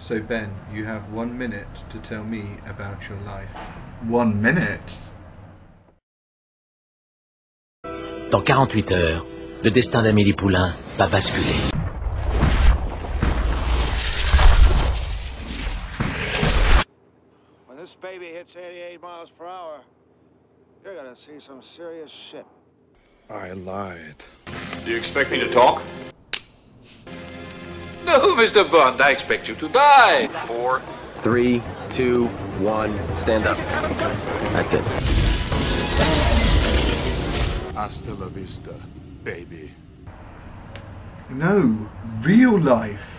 So Ben, you have 1 minute to tell me about your life. 1 minute? Dans 48 heures, le destin d'Amélie Poulain va basculer. When this baby hits 88 miles per hour, you're gonna see some serious shit. I lied. Do you expect me to talk? No, Mr. Bond, I expect you to die. 4, 3, 2, 1, stand up. That's it. Hasta la vista, baby. No, real life.